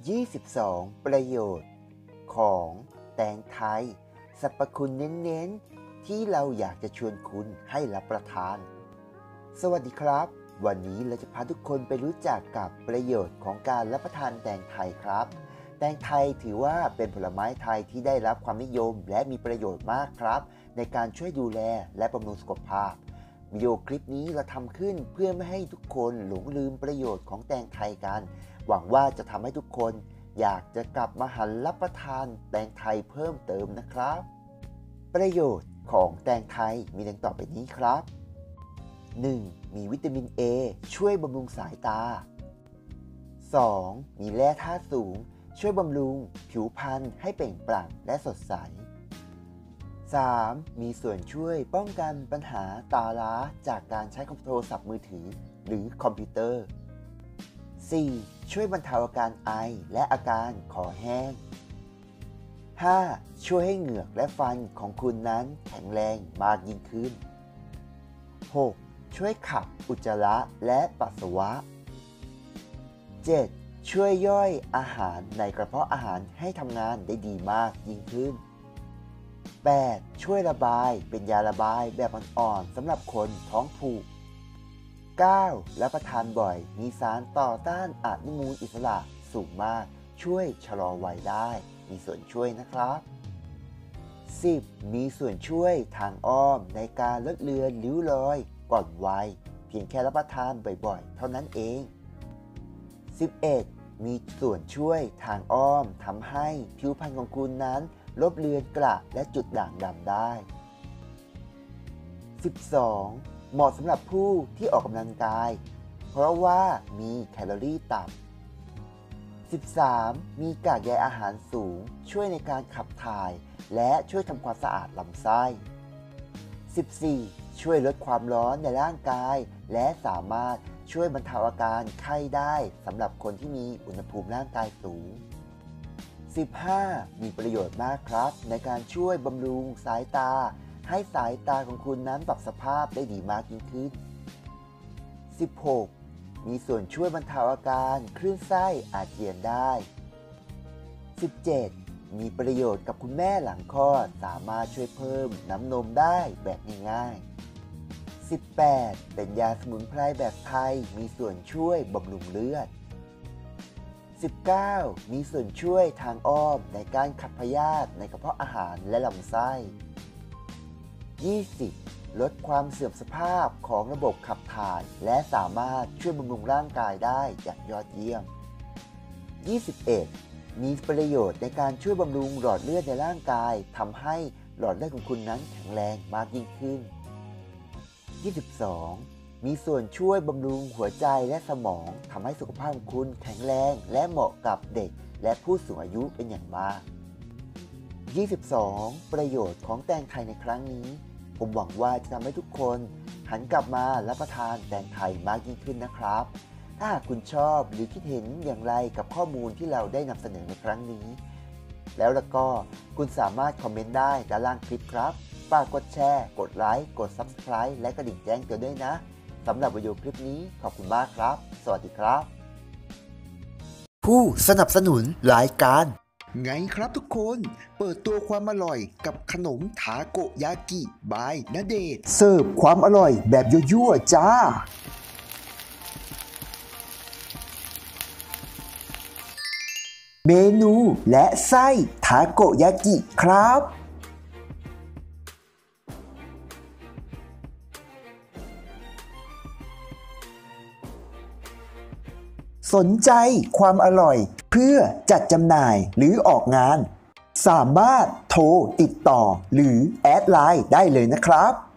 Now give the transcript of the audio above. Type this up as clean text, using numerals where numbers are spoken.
22 ประโยชน์ของแตงไทยสรรพคุณเน้นๆที่เราอยากจะชวนคุณให้รับประทาน สวัสดีครับวันนี้เราจะพาทุกคนไปรู้จักกับประโยชน์ของการรับประทานแตงไทยครับแตงไทยถือว่าเป็นผลไม้ไทยที่ได้รับความนิยมและมีประโยชน์มากครับในการช่วยดูแลและบำรุงสุขภาพวิดีโอคลิปนี้เราทำขึ้นเพื่อไม่ให้ทุกคนหลงลืมประโยชน์ของแตงไทยกันหวังว่าจะทำให้ทุกคนอยากจะกลับมาหันรับประทานแตงไทยเพิ่มเติมนะครับประโยชน์ของแตงไทยมีดังต่อไปนี้ครับ 1. มีวิตามิน A ช่วยบำรุงสายตา 2. มีแร่ธาตุสูงช่วยบำรุงผิวพรรณให้เปล่งปลั่งและสดใส 3. มีส่วนช่วยป้องกันปัญหาตาล้าจากการใช้โทรศัพท์มือถือหรือคอมพิวเตอร์ 4. ช่วยบรรเทาอาการไอและอาการคอแห้ง 5. ช่วยให้เหงือกและฟันของคุณนั้นแข็งแรงมากยิ่งขึ้น 6. ช่วยขับอุจจาระและปัสสาวะ 7. ช่วยย่อยอาหารในกระเพาะอาหารให้ทำงานได้ดีมากยิ่งขึ้น 8. ช่วยระบายเป็นยาระบายแบบอ่อนๆสำหรับคนท้องผูก 9. รับประทานบ่อยมีสารต่อต้านอนุมูลอิสระสูงมากช่วยชะลอวัยได้มีส่วนช่วยนะครับ 10. มีส่วนช่วยทางอ้อมในการลดเลือนริ้วรอยก่อนวัยเพียงแค่รับประทานบ่อยๆเท่านั้นเอง 11. มีส่วนช่วยทางอ้อมทำให้ผิวพรรณของคุณนั้นลบเลือนกระและจุดด่างดำได้ 12. เหมาะสำหรับผู้ที่ออกกำลังกายเพราะว่ามีแคลอรี่ต่ำ 13. มีกากใยอาหารสูงช่วยในการขับถ่ายและช่วยทำความสะอาดลำไส้ 14. ช่วยลดความร้อนในร่างกายและสามารถช่วยบรรเทาอาการไข้ได้สำหรับคนที่มีอุณหภูมิร่างกายสูง 15. มีประโยชน์มากครับในการช่วยบำรุงสายตาให้สายตาของคุณนั้นปรับสภาพได้ดีมากยิ่งขึ้น 16. มีส่วนช่วยบรรเทาอาการคลื่นไส้อาเจียนได้ 17. มีประโยชน์กับคุณแม่หลังคลอดสามารถช่วยเพิ่มน้ำนมได้แบบง่ายๆ 18. เป็นยาสมุนไพรแบบไทยมีส่วนช่วยบำรุงเลือด 19. มีส่วนช่วยทางอ้อมในการขับพยาธิในกระเพาะอาหารและลำไส้ 20. ลดความเสื่อมสภาพของระบบขับถ่ายและสามารถช่วยบำรุงร่างกายได้อย่างยอดเยี่ยม 21. มีประโยชน์ในการช่วยบำรุงหลอดเลือดในร่างกายทำให้หลอดเลือดของคุณนั้นแข็งแรงมากยิ่งขึ้น 22. มีส่วนช่วยบำรุงหัวใจและสมองทำให้สุขภาพของคุณแข็งแรงและเหมาะกับเด็กและผู้สูงอายุเป็นอย่างมาก 22. ประโยชน์ของแตงไทยในครั้งนี้ผมหวังว่าจะทำให้ทุกคนหันกลับมารับประทานแตงไทยมากยิ่งขึ้นนะครับถ้าคุณชอบหรือคิดเห็นอย่างไรกับข้อมูลที่เราได้นำเสนอในครั้งนี้แล้วก็คุณสามารถคอมเมนต์ได้ด้านล่างคลิปครับฝากกดแชร์กดไลค์กด Subscribe และกระดิ่งแจ้งเตือนด้วยนะสำหรับวิดีโอคลิปนี้ขอบคุณมากครับสวัสดีครับผู้สนับสนุนรายการไงครับทุกคนเปิดตัวความอร่อยกับขนมทาโกยากิบายณเดชน์เสิร์ฟความอร่อยแบบยั่วๆจ้าเมนูและไส้ทาโกยากิครับสนใจความอร่อยเพื่อจัดจำหน่ายหรือออกงานสามารถโทรติดต่อหรือแอดไลน์ได้เลยนะครับ